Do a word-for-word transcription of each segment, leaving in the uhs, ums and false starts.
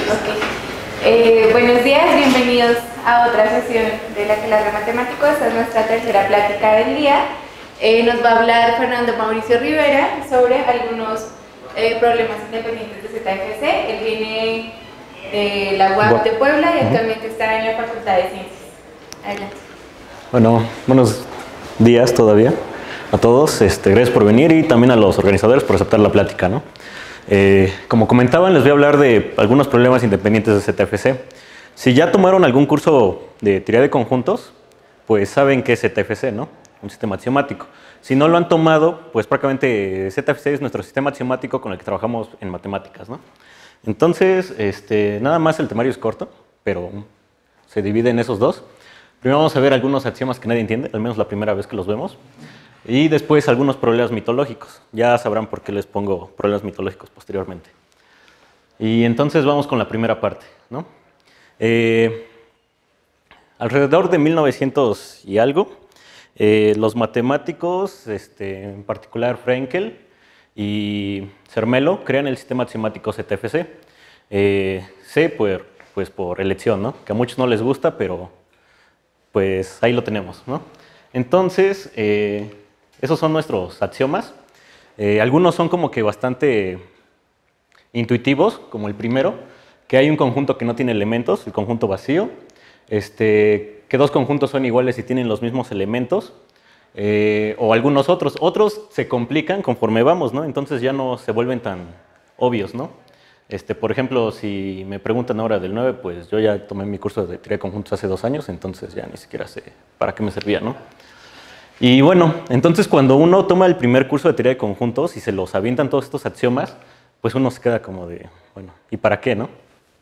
Ok. Eh, buenos días, bienvenidos a otra sesión de la clase de matemáticos. Esta es nuestra tercera plática del día. Eh, nos va a hablar Fernando Mauricio Rivera sobre algunos eh, problemas independientes de Z F C. Él viene de la U A P de Puebla y actualmente está en la Facultad de Ciencias. Adelante. Bueno, buenos días todavía a todos. Este, gracias por venir y también a los organizadores por aceptar la plática, ¿no? Eh, como comentaban, les voy a hablar de algunos problemas independientes de Z F C. Si ya tomaron algún curso de teoría de conjuntos, pues saben qué es Z F C, ¿no? Un sistema axiomático. Si no lo han tomado, pues prácticamente Z F C es nuestro sistema axiomático con el que trabajamos en matemáticas, ¿no? Entonces, este, nada más el temario es corto, pero se divide en esos dos. Primero vamos a ver algunos axiomas que nadie entiende, al menos la primera vez que los vemos. Y después algunos problemas mitológicos. Ya sabrán por qué les pongo problemas mitológicos posteriormente. Y entonces vamos con la primera parte, ¿no? Eh, alrededor de mil novecientos y algo, eh, los matemáticos, este, en particular Frenkel y Zermelo, crean el sistema axiomático Z F C. Eh, C, pues, pues por elección, ¿no? Que a muchos no les gusta, pero pues ahí lo tenemos, ¿no? Entonces, eh, esos son nuestros axiomas. Eh, algunos son como que bastante intuitivos, como el primero, que hay un conjunto que no tiene elementos, el conjunto vacío, este, que dos conjuntos son iguales y tienen los mismos elementos, eh, o algunos otros. Otros se complican conforme vamos, ¿no? Entonces ya no se vuelven tan obvios, ¿no? Este, por ejemplo, si me preguntan ahora del nueve, pues yo ya tomé mi curso de teoría de conjuntos hace dos años, entonces ya ni siquiera sé para qué me servía, ¿no? Y bueno, entonces cuando uno toma el primer curso de teoría de conjuntos y se los avientan todos estos axiomas, pues uno se queda como de, bueno, ¿y para qué, no?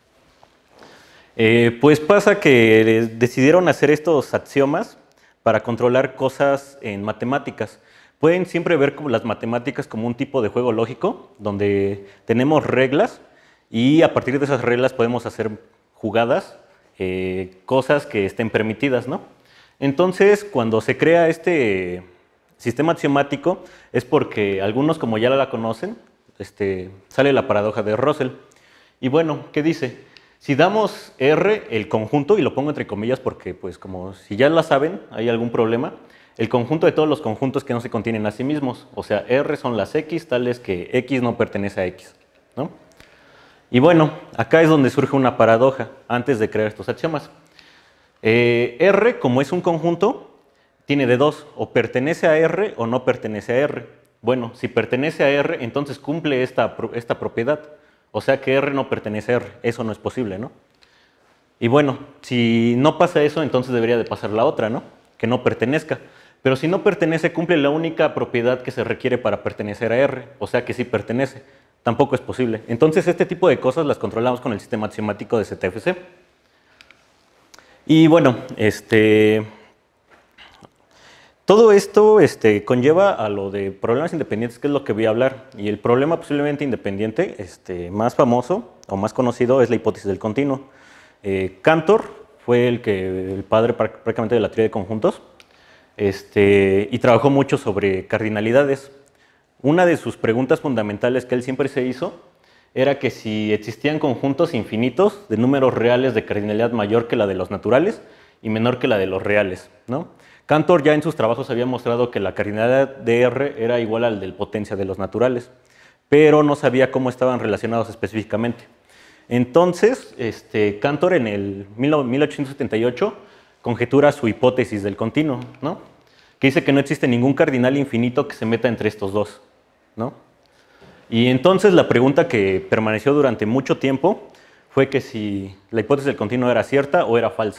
Eh, pues pasa que decidieron hacer estos axiomas para controlar cosas en matemáticas. Pueden siempre ver como las matemáticas como un tipo de juego lógico, donde tenemos reglas y a partir de esas reglas podemos hacer jugadas, eh, cosas que estén permitidas, ¿no? Entonces, cuando se crea este sistema axiomático, es porque algunos, como ya la conocen, este, sale la paradoja de Russell. Y bueno, ¿qué dice? Si damos R, el conjunto, y lo pongo entre comillas porque, pues, como si ya la saben, hay algún problema, el conjunto de todos los conjuntos que no se contienen a sí mismos, o sea, R son las X, tales que X no pertenece a X, ¿no? Y bueno, acá es donde surge una paradoja, antes de crear estos axiomas. Eh, R, como es un conjunto, tiene de dos, o pertenece a R o no pertenece a R. Bueno, si pertenece a R, entonces cumple esta, esta propiedad, o sea que R no pertenece a R, eso no es posible, ¿no? Y bueno, si no pasa eso, entonces debería de pasar la otra, ¿no? Que no pertenezca. Pero si no pertenece, cumple la única propiedad que se requiere para pertenecer a R, o sea que sí pertenece. Tampoco es posible. Entonces este tipo de cosas las controlamos con el sistema axiomático de Z F C. Y bueno, este, todo esto este, conlleva a lo de problemas independientes, que es lo que voy a hablar. Y el problema posiblemente independiente este, más famoso o más conocido es la hipótesis del continuo. Eh, Cantor fue el, que, el padre prácticamente de la teoría de conjuntos este, y trabajó mucho sobre cardinalidades. Una de sus preguntas fundamentales que él siempre se hizo era que si existían conjuntos infinitos de números reales de cardinalidad mayor que la de los naturales y menor que la de los reales, ¿no? Cantor ya en sus trabajos había mostrado que la cardinalidad de R era igual al del potencia de los naturales, pero no sabía cómo estaban relacionados específicamente. Entonces, este, Cantor en el mil ochocientos setenta y ocho conjetura su hipótesis del continuo, ¿no? Que dice que no existe ningún cardinal infinito que se meta entre estos dos, ¿no? Y entonces la pregunta que permaneció durante mucho tiempo fue que si la hipótesis del continuo era cierta o era falsa.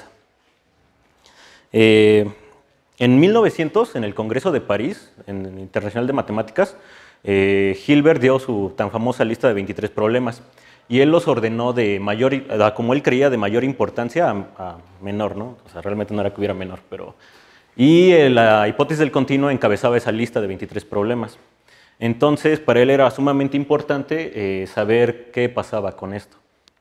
Eh, en mil novecientos, en el Congreso de París, en el Internacional de Matemáticas, eh, Hilbert dio su tan famosa lista de veintitrés problemas y él los ordenó de mayor, como él creía, de mayor importancia a, a menor, ¿no? O sea, realmente no era que hubiera menor, pero... Y eh, la hipótesis del continuo encabezaba esa lista de veintitrés problemas. Entonces, para él era sumamente importante eh, saber qué pasaba con esto.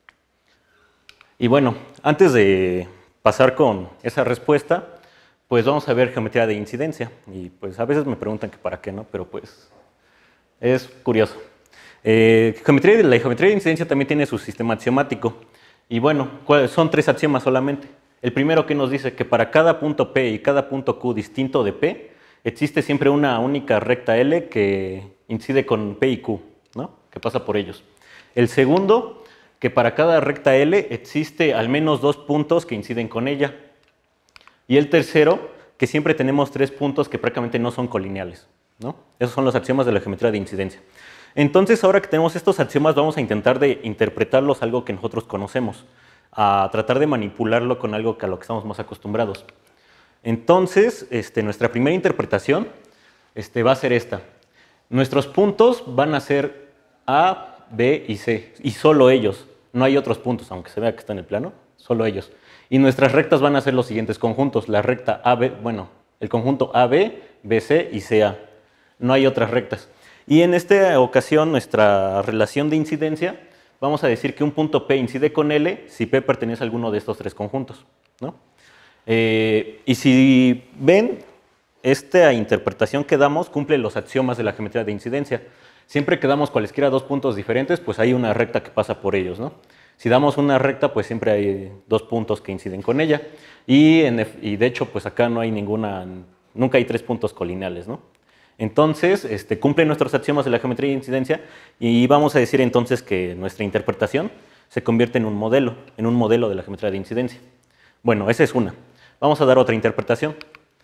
Y bueno, antes de pasar con esa respuesta, pues vamos a ver geometría de incidencia. Y pues a veces me preguntan que para qué, ¿no? Pero pues es curioso. Eh, geometría, la geometría de incidencia también tiene su sistema axiomático. Y bueno, son tres axiomas solamente. El primero que nos dice que para cada punto P y cada punto Q distinto de P, existe siempre una única recta L que incide con P y Q, ¿no? Que pasa por ellos. El segundo, que para cada recta L existe al menos dos puntos que inciden con ella. Y el tercero, que siempre tenemos tres puntos que prácticamente no son colineales, ¿no? Esos son los axiomas de la geometría de incidencia. Entonces, ahora que tenemos estos axiomas, vamos a intentar de interpretarlos a algo que nosotros conocemos, a tratar de manipularlo con algo que a lo que estamos más acostumbrados. Entonces, este, nuestra primera interpretación este, va a ser esta. Nuestros puntos van a ser A, B y C, y solo ellos. No hay otros puntos, aunque se vea que está en el plano, solo ellos. Y nuestras rectas van a ser los siguientes conjuntos. La recta A B, bueno, el conjunto A B, B C y C A. No hay otras rectas. Y en esta ocasión, nuestra relación de incidencia, vamos a decir que un punto P incide con L si P pertenece a alguno de estos tres conjuntos, ¿no? Eh, y si ven, esta interpretación que damos cumple los axiomas de la geometría de incidencia. Siempre que damos cualesquiera dos puntos diferentes, pues hay una recta que pasa por ellos, ¿no? Si damos una recta, pues siempre hay dos puntos que inciden con ella. Y, en, y de hecho, pues acá no hay ninguna, nunca hay tres puntos colineales, ¿no? Entonces, este, cumple nuestros axiomas de la geometría de incidencia y vamos a decir entonces que nuestra interpretación se convierte en un modelo, en un modelo de la geometría de incidencia. Bueno, esa es una. Vamos a dar otra interpretación.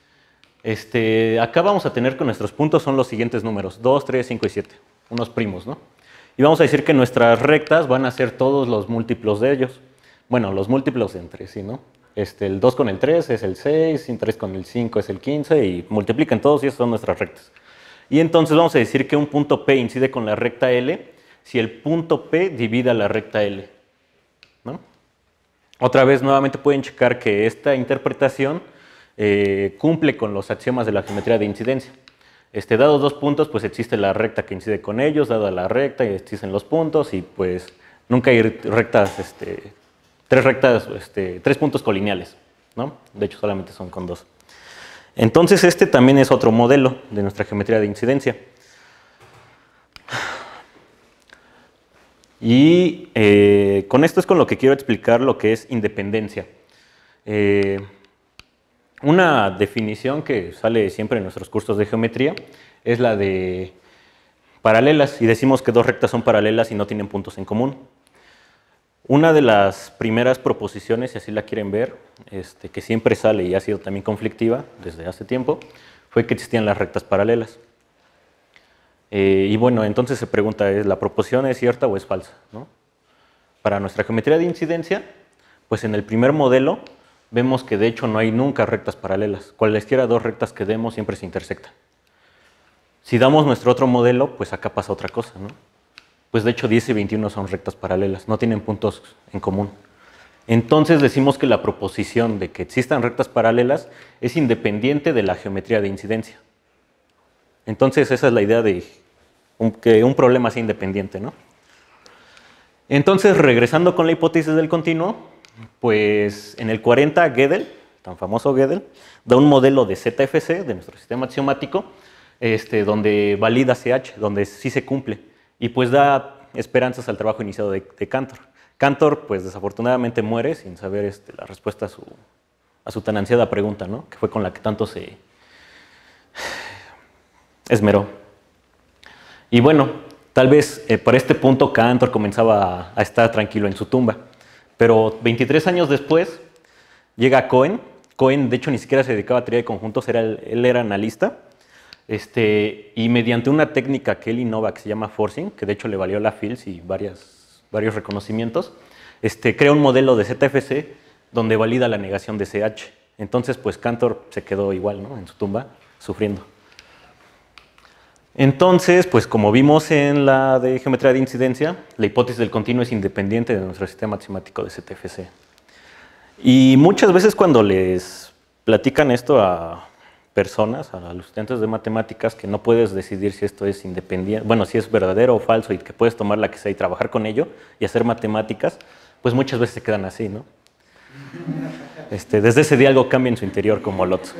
Este, acá vamos a tener que nuestros puntos son los siguientes números, dos, tres, cinco y siete, unos primos, ¿no? Y vamos a decir que nuestras rectas van a ser todos los múltiplos de ellos. Bueno, los múltiplos entre sí, ¿no? Este, el dos con el tres es el seis, el tres con el cinco es el quince y multiplican todos y esas son nuestras rectas. Y entonces vamos a decir que un punto P incide con la recta L si el punto P divide a la recta L, ¿no? Otra vez, nuevamente pueden checar que esta interpretación eh, cumple con los axiomas de la geometría de incidencia. Este, dados dos puntos, pues existe la recta que incide con ellos, dada la recta, y existen los puntos, y pues nunca hay rectas, este, tres rectas, este, tres puntos colineales, ¿no? De hecho, solamente son con dos. Entonces, este también es otro modelo de nuestra geometría de incidencia. Y eh, con esto es con lo que quiero explicar lo que es independencia. Eh, una definición que sale siempre en nuestros cursos de geometría es la de paralelas, y decimos que dos rectas son paralelas y no tienen puntos en común. Una de las primeras proposiciones, si así la quieren ver, este, que siempre sale y ha sido también conflictiva desde hace tiempo, fue que existían las rectas paralelas. Eh, y bueno, entonces se pregunta, ¿es ¿la proposición es cierta o es falsa, ¿no? Para nuestra geometría de incidencia, pues en el primer modelo vemos que de hecho no hay nunca rectas paralelas. Cualesquiera dos rectas que demos siempre se intersectan. Si damos nuestro otro modelo, pues acá pasa otra cosa, ¿no? Pues de hecho diez y veintiuno son rectas paralelas, no tienen puntos en común. Entonces decimos que la proposición de que existan rectas paralelas es independiente de la geometría de incidencia. Entonces esa es la idea de un, que un problema sea independiente, ¿no? Entonces, regresando con la hipótesis del continuo, pues en el cuarenta Gödel, tan famoso Gödel, da un modelo de Z F C, de nuestro sistema axiomático, este, donde valida C H, donde sí se cumple. Y pues da esperanzas al trabajo iniciado de, de Cantor. Cantor, pues desafortunadamente muere sin saber este, la respuesta a su, a su tan ansiada pregunta, ¿no? Que fue con la que tanto se esmeró. Y bueno, tal vez eh, para este punto Cantor comenzaba a, a estar tranquilo en su tumba. Pero veintitrés años después llega Cohen. Cohen, de hecho, ni siquiera se dedicaba a teoría de conjuntos, era, él era analista. Este, y mediante una técnica que él innova que se llama forcing, que de hecho le valió la Fields y varias, varios reconocimientos, este, crea un modelo de Z F C donde valida la negación de C H. Entonces, pues Cantor se quedó igual, ¿no? En su tumba, sufriendo. Entonces, pues como vimos en la de geometría de incidencia, la hipótesis del continuo es independiente de nuestro sistema axiomático de Z F C. Y muchas veces cuando les platican esto a personas, a los estudiantes de matemáticas, que no puedes decidir si esto es independiente, bueno, si es verdadero o falso y que puedes tomar la que sea y trabajar con ello y hacer matemáticas, pues muchas veces se quedan así, ¿no? Este, desde ese día algo cambia en su interior como Lotz.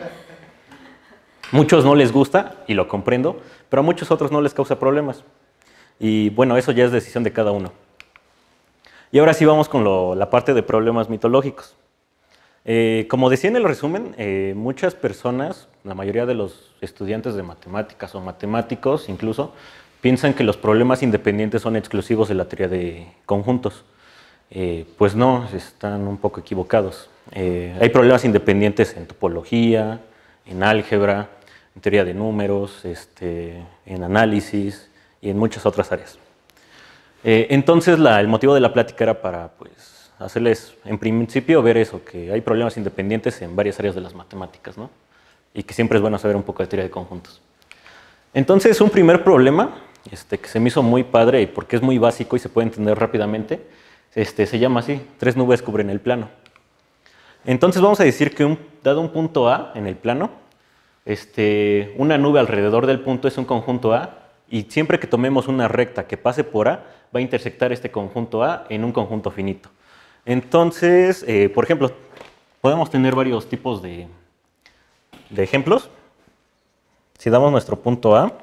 Muchos no les gusta, y lo comprendo, pero a muchos otros no les causa problemas. Y bueno, eso ya es decisión de cada uno. Y ahora sí vamos con lo, la parte de problemas mitológicos. Eh, como decía en el resumen, eh, muchas personas, la mayoría de los estudiantes de matemáticas o matemáticos incluso, piensan que los problemas independientes son exclusivos de la teoría de conjuntos. Eh, pues no, están un poco equivocados. Eh, hay problemas independientes en topología, en álgebra, en teoría de números, este, en análisis y en muchas otras áreas. Eh, entonces, la, el motivo de la plática era para pues, hacerles, en principio, ver eso, que hay problemas independientes en varias áreas de las matemáticas, ¿no? Y que siempre es bueno saber un poco de teoría de conjuntos. Entonces, un primer problema este, que se me hizo muy padre y porque es muy básico y se puede entender rápidamente, este, se llama así, tres nubes cubren el plano. Entonces vamos a decir que un, dado un punto A en el plano, este, una nube alrededor del punto es un conjunto A y siempre que tomemos una recta que pase por A, va a intersectar este conjunto A en un conjunto finito. Entonces, eh, por ejemplo, podemos tener varios tipos de, de ejemplos. Si damos nuestro punto A,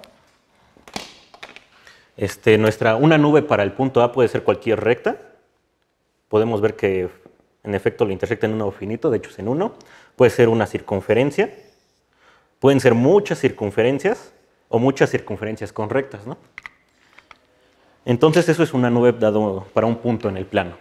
este, nuestra, una nube para el punto A puede ser cualquier recta. Podemos ver que en efecto lo intersecta en un nodo finito, de hecho es en uno. Puede ser una circunferencia, pueden ser muchas circunferencias o muchas circunferencias con rectas, ¿no? Entonces eso es una nube dado para un punto en el plano.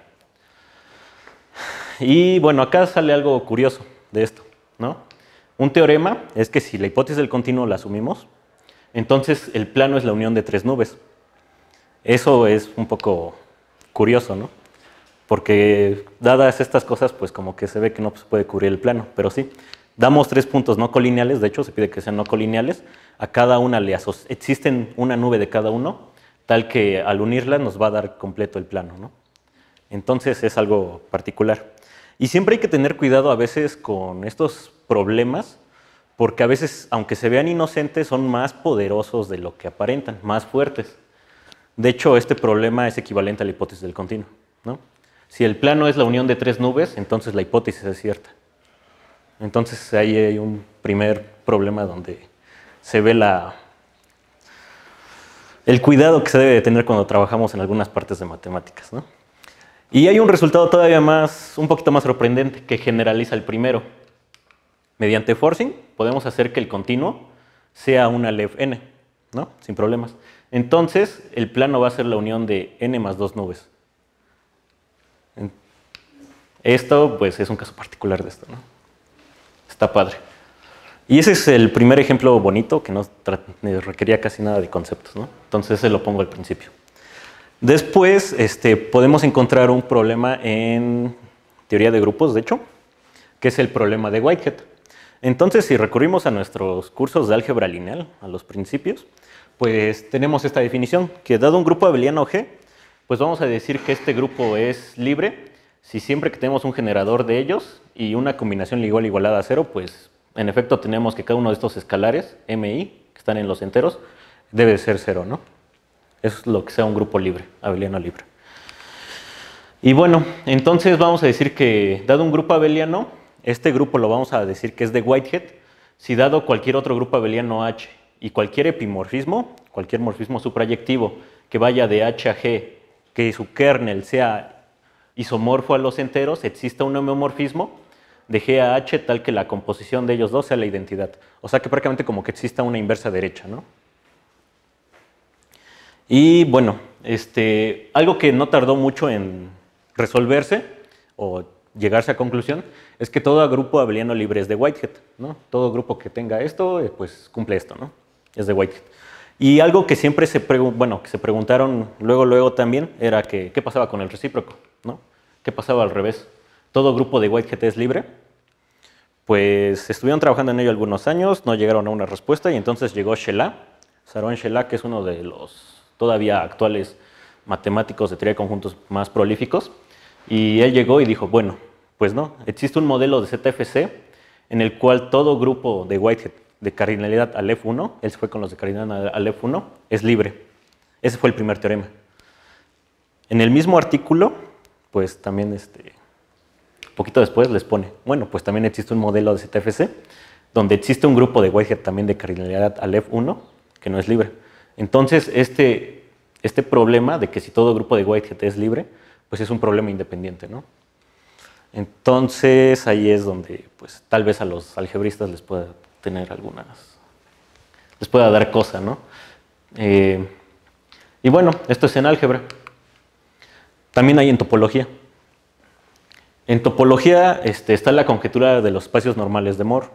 Y bueno, acá sale algo curioso de esto, ¿no? Un teorema es que si la hipótesis del continuo la asumimos, entonces el plano es la unión de tres nubes. Eso es un poco curioso, ¿no? Porque dadas estas cosas, pues como que se ve que no se puede cubrir el plano, pero sí. Damos tres puntos no colineales, de hecho se pide que sean no colineales, a cada una le existen una nube de cada uno, tal que al unirlas nos va a dar completo el plano, ¿no? Entonces es algo particular. Y siempre hay que tener cuidado a veces con estos problemas, porque a veces, aunque se vean inocentes, son más poderosos de lo que aparentan, más fuertes. De hecho, este problema es equivalente a la hipótesis del continuo, ¿no? Si el plano es la unión de tres nubes, entonces la hipótesis es cierta. Entonces ahí hay un primer problema donde se ve la, el cuidado que se debe de tener cuando trabajamos en algunas partes de matemáticas, ¿no? Y hay un resultado todavía más, un poquito más sorprendente, que generaliza el primero. Mediante forcing podemos hacer que el continuo sea una L E F n, ¿no? Sin problemas. Entonces el plano va a ser la unión de n más dos nubes. Esto, pues, es un caso particular de esto, ¿no? Está padre. Y ese es el primer ejemplo bonito que no requería casi nada de conceptos, ¿no? Entonces, ese lo pongo al principio. Después, este, podemos encontrar un problema en teoría de grupos, de hecho, que es el problema de Whitehead. Entonces, si recurrimos a nuestros cursos de álgebra lineal, a los principios, pues tenemos esta definición, que dado un grupo abeliano G, pues vamos a decir que este grupo es libre si siempre que tenemos un generador de ellos y una combinación igual igualada a cero, pues en efecto tenemos que cada uno de estos escalares, M I, que están en los enteros, debe ser cero, ¿no? Eso es lo que sea un grupo libre, abeliano libre. Y bueno, entonces vamos a decir que dado un grupo abeliano, este grupo lo vamos a decir que es de Whitehead, si dado cualquier otro grupo abeliano H y cualquier epimorfismo, cualquier morfismo suprayectivo que vaya de H a G, que su kernel sea isomorfo a los enteros, exista un homeomorfismo de G a H tal que la composición de ellos dos sea la identidad. O sea que prácticamente como que exista una inversa derecha, ¿no? Y bueno, este, algo que no tardó mucho en resolverse o llegarse a conclusión es que todo grupo abeliano libre es de Whitehead, ¿no? Todo grupo que tenga esto, pues cumple esto, ¿no? Es de Whitehead. Y algo que siempre se, bueno, que se preguntaron luego, luego también era que qué pasaba con el recíproco, ¿no? ¿Qué pasaba al revés? ¿Todo grupo de Whitehead es libre? Pues estuvieron trabajando en ello algunos años, no llegaron a una respuesta y entonces llegó Shelah, Sharon Shelah, que es uno de los todavía actuales matemáticos de teoría de conjuntos más prolíficos, y él llegó y dijo, bueno, pues no, existe un modelo de Z F C en el cual todo grupo de Whitehead de cardinalidad al F uno, él se fue con los de cardinalidad al F uno, es libre. Ese fue el primer teorema. En el mismo artículo, pues también, este, poquito después les pone, bueno, pues también existe un modelo de Z F C, donde existe un grupo de Whitehead también de cardinalidad al F uno, que no es libre. Entonces, este, este problema de que si todo grupo de Whitehead es libre, pues es un problema independiente, ¿no? Entonces ahí es donde pues tal vez a los algebristas les pueda tener algunas, les pueda dar cosa, ¿no? Eh, y bueno, esto es en álgebra. También hay en topología. En topología este, está la conjetura de los espacios normales de Moore.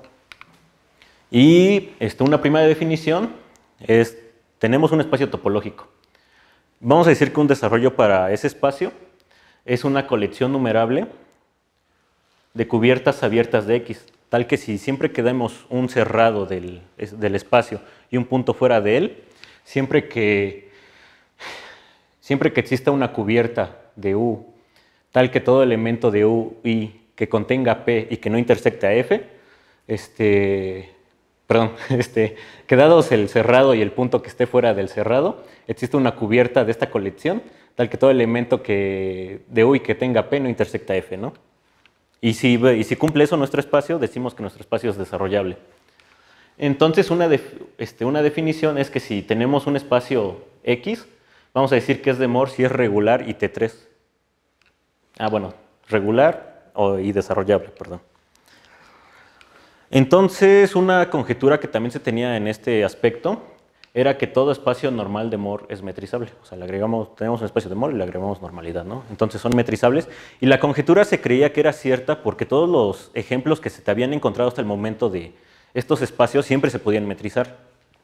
Y este, una primera definición es, tenemos un espacio topológico. Vamos a decir que un desarrollo para ese espacio es una colección numerable de cubiertas abiertas de X, tal que si siempre que demos un cerrado del, del espacio y un punto fuera de él, siempre que, siempre que exista una cubierta de U, tal que todo elemento de U I que contenga P y que no intersecte a F, este, perdón, este, que dados el cerrado y el punto que esté fuera del cerrado, existe una cubierta de esta colección, tal que todo elemento que, de U I que tenga P no intersecta a F, ¿no? Y si, y si cumple eso nuestro espacio, decimos que nuestro espacio es desarrollable. Entonces, una, def, este, una definición es que si tenemos un espacio X, vamos a decir que es de Moore si es regular y T tres. Ah, bueno, regular o, y desarrollable, perdón. Entonces, una conjetura que también se tenía en este aspecto era que todo espacio normal de Moore es metrizable. O sea, le agregamos, tenemos un espacio de Moore y le agregamos normalidad, ¿no? Entonces son metrizables. Y la conjetura se creía que era cierta porque todos los ejemplos que se te habían encontrado hasta el momento de estos espacios siempre se podían metrizar.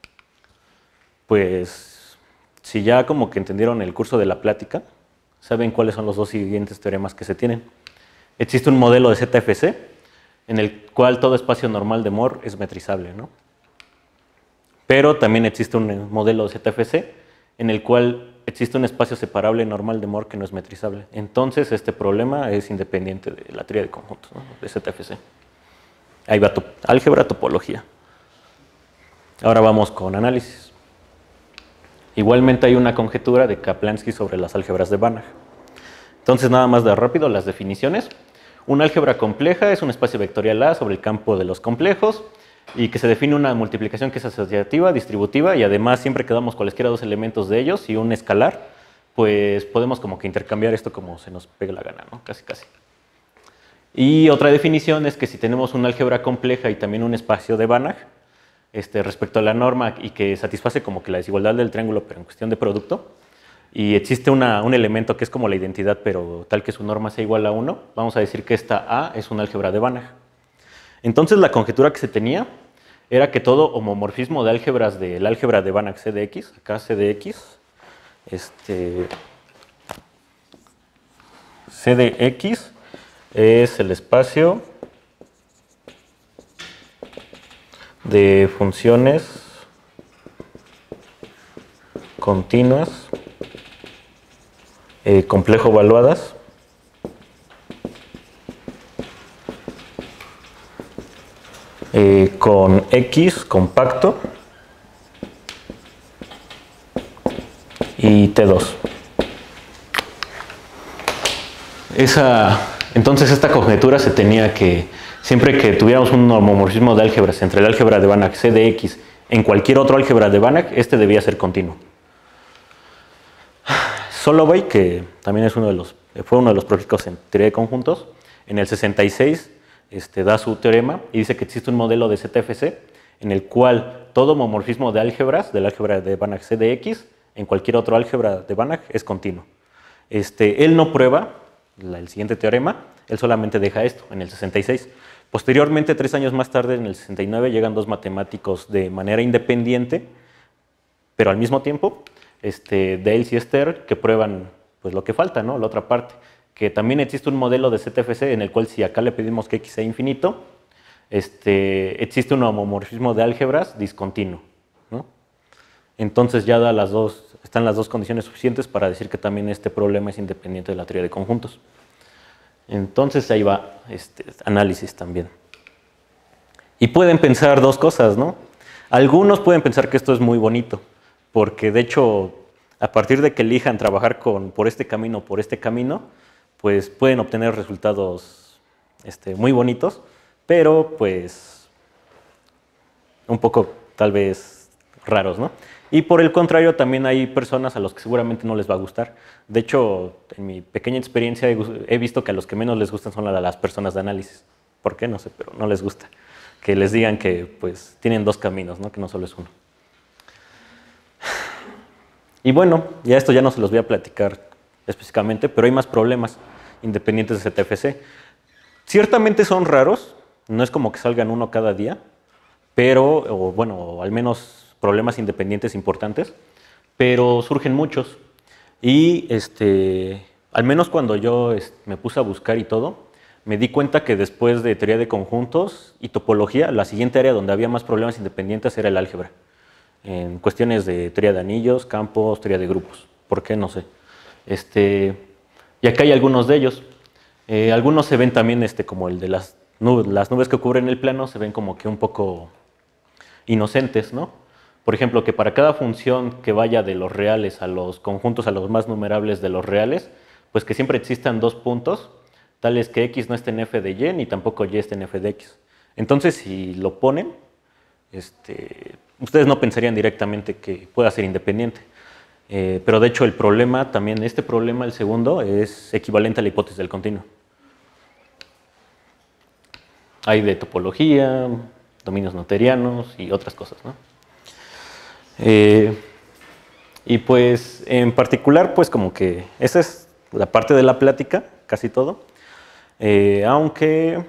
Pues, si ya como que entendieron el curso de la plática, saben cuáles son los dos siguientes teoremas que se tienen. Existe un modelo de Z F C en el cual todo espacio normal de Moore es metrizable, ¿no? Pero también existe un modelo de Z F C en el cual existe un espacio separable normal de Moore que no es metrizable. Entonces, este problema es independiente de la teoría de conjuntos, ¿no? De Z F C. Ahí va top, álgebra, topología. Ahora vamos con análisis. Igualmente hay una conjetura de Kaplansky sobre las álgebras de Banach. Entonces, nada más de rápido las definiciones. Una álgebra compleja es un espacio vectorial A sobre el campo de los complejos y que se define una multiplicación que es asociativa, distributiva, y además siempre que damos cualesquiera dos elementos de ellos y un escalar, pues podemos como que intercambiar esto como se nos pegue la gana, ¿no? Casi, casi. Y otra definición es que si tenemos una álgebra compleja y también un espacio de Banach, este, respecto a la norma y que satisface como que la desigualdad del triángulo, pero en cuestión de producto, y existe una, un elemento que es como la identidad, pero tal que su norma sea igual a uno, vamos a decir que esta A es una álgebra de Banach. Entonces la conjetura que se tenía era que todo homomorfismo de álgebras del álgebra de Banach C de X, acá C de X, este, C de X es el espacio de funciones continuas eh, complejo evaluadas eh, con X compacto y T dos. Esa, entonces esta conjetura se tenía que siempre que tuviéramos un homomorfismo de álgebras entre el álgebra de Banach C de X en cualquier otro álgebra de Banach, este debía ser continuo. Solovey, que también es uno de los, fue uno de los prolíficos en teoría de conjuntos, en el sesenta y seis este, da su teorema y dice que existe un modelo de Z F C en el cual todo homomorfismo de álgebras, del álgebra de Banach C de X, en cualquier otro álgebra de Banach es continuo. Este, él no prueba la, el siguiente teorema, él solamente deja esto en el sesenta y seis. Posteriormente, tres años más tarde, en el sesenta y nueve, llegan dos matemáticos de manera independiente, pero al mismo tiempo, este, Dales y Stern, que prueban pues, lo que falta, ¿no? La otra parte, que también existe un modelo de Z F C en el cual si acá le pedimos que X sea infinito, este, existe un homomorfismo de álgebras discontinuo, ¿no? Entonces ya da las dos, están las dos condiciones suficientes para decir que también este problema es independiente de la teoría de conjuntos. Entonces ahí va este análisis también. Y pueden pensar dos cosas, ¿no? Algunos pueden pensar que esto es muy bonito, porque de hecho, a partir de que elijan trabajar con, por este camino o por este camino, pues pueden obtener resultados este, muy bonitos, pero pues un poco tal vez raros, ¿no? Y por el contrario, también hay personas a los que seguramente no les va a gustar. De hecho, en mi pequeña experiencia he visto que a los que menos les gustan son a las personas de análisis. ¿Por qué? No sé, pero no les gusta. Que les digan que pues, tienen dos caminos, ¿no? Que no solo es uno. Y bueno, ya esto ya no se los voy a platicar específicamente, pero hay más problemas independientes de Z F C. Ciertamente son raros, no es como que salgan uno cada día, pero, o bueno, o al menos problemas independientes importantes, pero surgen muchos. Y este, al menos cuando yo este, me puse a buscar y todo, me di cuenta que después de teoría de conjuntos y topología, la siguiente área donde había más problemas independientes era el álgebra. En cuestiones de teoría de anillos, campos, teoría de grupos. ¿Por qué? No sé. Este, y acá hay algunos de ellos. Eh, algunos se ven también este, como el de las nubes, las nubes que cubren el plano, se ven como que un poco inocentes, ¿no? Por ejemplo, que para cada función que vaya de los reales a los conjuntos, a los más numerables de los reales, pues que siempre existan dos puntos, tales que x no esté en f de y, ni tampoco y esté en f de x. Entonces, si lo ponen, este, ustedes no pensarían directamente que pueda ser independiente. Eh, pero de hecho el problema, también este problema, el segundo, es equivalente a la hipótesis del continuo. Hay de topología, dominios noetherianos y otras cosas, ¿no? Eh, y pues en particular, pues como que esa es la parte de la plática, casi todo. Eh, aunque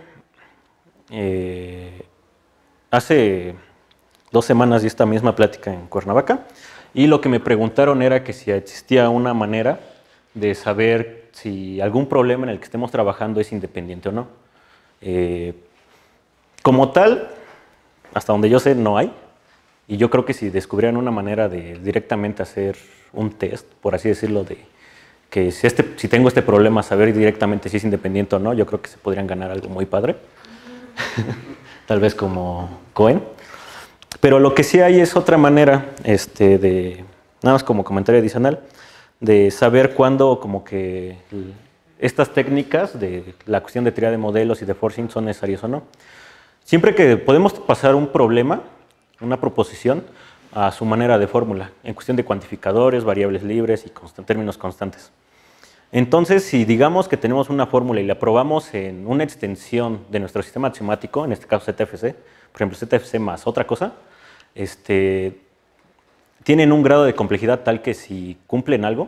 eh, hace dos semanas di esta misma plática en Cuernavaca y lo que me preguntaron era que si existía una manera de saber si algún problema en el que estemos trabajando es independiente o no. Eh, como tal, hasta donde yo sé, no hay. Y yo creo que si descubrieran una manera de directamente hacer un test, por así decirlo, de que si, este, si tengo este problema, saber directamente si es independiente o no, yo creo que se podrían ganar algo muy padre. Tal vez como Cohen. Pero lo que sí hay es otra manera, este, de, nada más como comentario adicional, de saber cuándo como que estas técnicas de la cuestión de teoría de modelos y de forcing son necesarias o no. Siempre que podemos pasar un problema, una proposición, a su manera de fórmula, en cuestión de cuantificadores, variables libres y constant, términos constantes. Entonces, si digamos que tenemos una fórmula y la probamos en una extensión de nuestro sistema axiomático, en este caso Z F C, por ejemplo Z F C más otra cosa, este, tienen un grado de complejidad tal que si cumplen algo,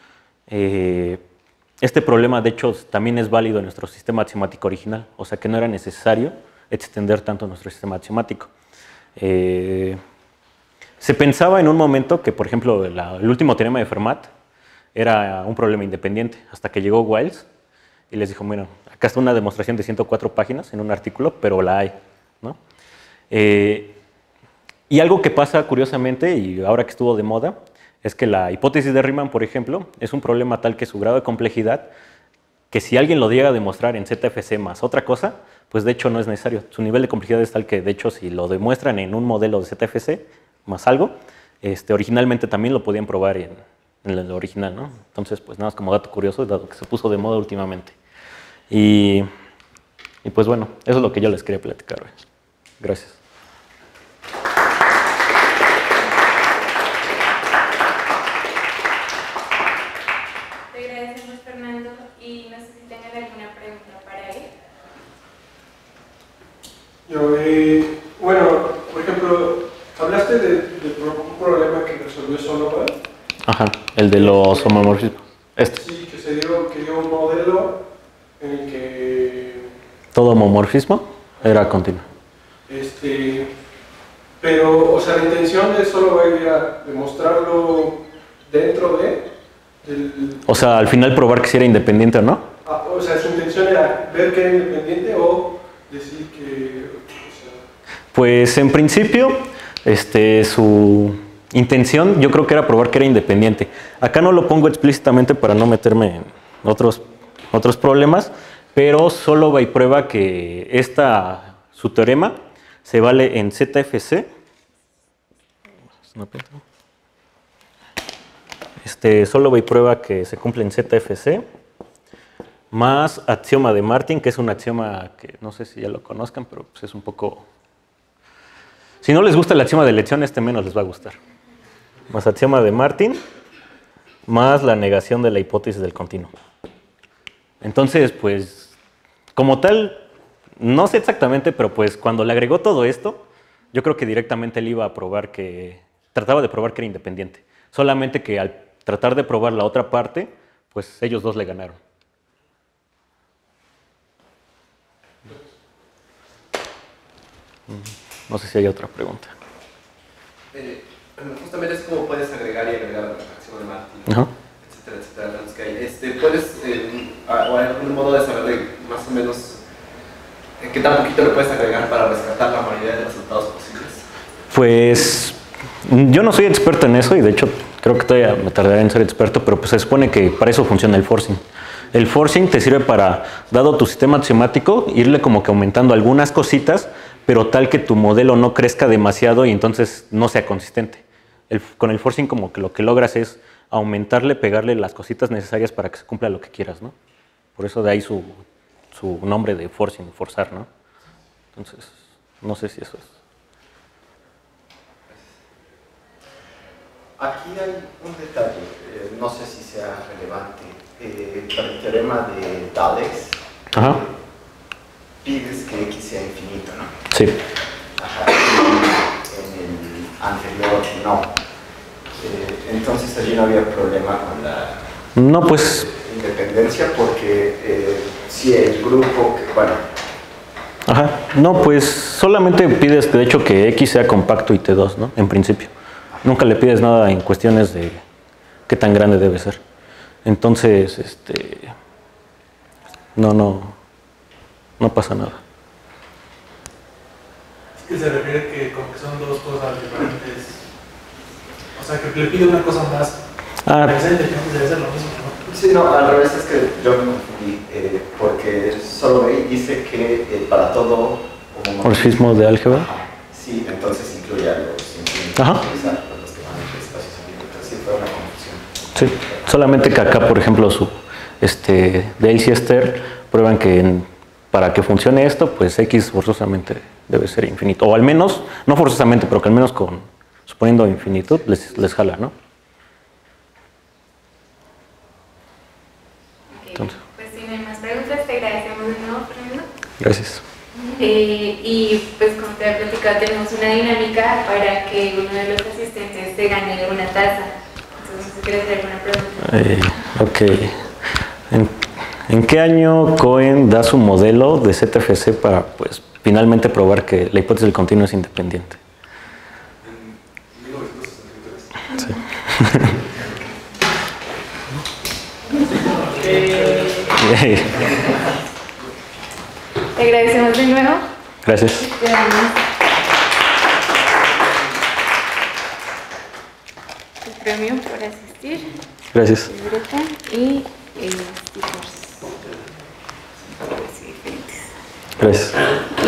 eh, este problema de hecho también es válido en nuestro sistema axiomático original, o sea que no era necesario extender tanto nuestro sistema axiomático. Eh, se pensaba en un momento que, por ejemplo, la, el último teorema de Fermat era un problema independiente, hasta que llegó Wiles y les dijo, bueno, acá está una demostración de ciento cuatro páginas en un artículo, pero la hay, ¿no? Eh, y algo que pasa curiosamente, y ahora que estuvo de moda, es que la hipótesis de Riemann, por ejemplo, es un problema tal que su grado de complejidad, que si alguien lo llega a demostrar en Z F C más otra cosa, pues de hecho no es necesario. Su nivel de complejidad es tal que, de hecho, si lo demuestran en un modelo de Z F C más algo, este, originalmente también lo podían probar en, en el original, ¿no? Entonces, pues nada más como dato curioso, dado que se puso de moda últimamente. Y, y pues bueno, eso es lo que yo les quería platicar hoy. Gracias. Te agradecemos, Fernando, y no sé si tengan alguna pregunta para él. Yo, eh, bueno, por ejemplo, hablaste de, de un problema que resolvió solo, ¿verdad? Ajá, el de los homomorfismos. Este. Sí, que se dio, que dio un modelo en el que... Todo homomorfismo era continuo. Este, pero, o sea, la intención de solo era demostrarlo dentro de... Del, o sea, al final probar que si era independiente o no. Ah, o sea, su intención era ver que era independiente o decir que... O sea, pues en principio, este, su intención yo creo que era probar que era independiente. Acá no lo pongo explícitamente para no meterme en otros, otros problemas, pero solo va y prueba que esta, su teorema se vale en Z F C. Este, solo va y prueba que se cumple en Z F C, más axioma de Martin, que es un axioma que no sé si ya lo conozcan, pero pues es un poco... Si no les gusta el axioma de elección, este menos les va a gustar. más axioma de Martin, más la negación de la hipótesis del continuo. Entonces, pues, como tal, no sé exactamente, pero pues cuando le agregó todo esto, yo creo que directamente él iba a probar que, trataba de probar que era independiente. Solamente que al tratar de probar la otra parte, pues ellos dos le ganaron. No sé si hay otra pregunta. Eh, justamente es como puedes agregar y agregar la axioma de Martin, Ajá. etcétera, etcétera. Los que hay. Este, ¿Puedes, eh, o hay algún modo de saber de más o menos en qué tan poquito le puedes agregar para rescatar la mayoría de resultados posibles? Pues yo no soy experto en eso y de hecho creo que todavía me tardaré en ser experto, pero pues se supone que para eso funciona el forcing. El forcing te sirve para, dado tu sistema axiomático, irle como que aumentando algunas cositas, pero tal que tu modelo no crezca demasiado y entonces no sea consistente. El, con el forcing como que lo que logras es aumentarle, pegarle las cositas necesarias para que se cumpla lo que quieras, ¿no? Por eso de ahí su, su nombre de forcing, forzar, ¿no? Entonces, no sé si eso es. Aquí hay un detalle, eh, no sé si sea relevante. Eh, para el teorema de Dalex, Ajá. pides que X sea infinito, ¿no? Sí. Ajá. Y en el anterior no. Eh, entonces allí no había problema con la No, pues... independencia porque eh, si el grupo, que, bueno... Ajá. No, pues solamente pides, de hecho, que X sea compacto y T dos, ¿no? En principio. Nunca le pides nada en cuestiones de qué tan grande debe ser. Entonces, este... No, no... No pasa nada. Es que se refiere que como que son dos cosas diferentes. O sea, que le pide una cosa más. Ah, Presente, que debe ser lo mismo, ¿no? Sí, no, al revés es que yo me confundí, eh, porque solo ahí dice que eh, para todo... morfismo de álgebra. Ajá. Sí, entonces incluye a los infinitos. Ajá. Exacto, los que van entre espacios infinitos. Sí, fue una confusión. Sí, solamente que acá, por ejemplo, su este, Dale y Esther prueban que en, para que funcione esto, pues X forzosamente debe ser infinito. O al menos, no forzosamente, pero que al menos con, suponiendo infinitud, les, les jala, ¿no? Ok, Entonces. pues si no hay más preguntas, te agradecemos de nuevo, Fernando. Gracias. Eh, y pues como te había platicado, tenemos una dinámica para que uno de los asistentes te gane una taza. Entonces, no sé si quieres hacer alguna pregunta. Eh, ok. ¿En, ¿En qué año Cohen da su modelo de Z F C para, pues, finalmente probar que la hipótesis del continuo es independiente? En mil novecientos sesenta y tres. Sí. Te agradecemos de nuevo. Gracias. Te damos el premio por asistir, Gracias. libreta y eh, stickers. Sí, diferentes. Gracias.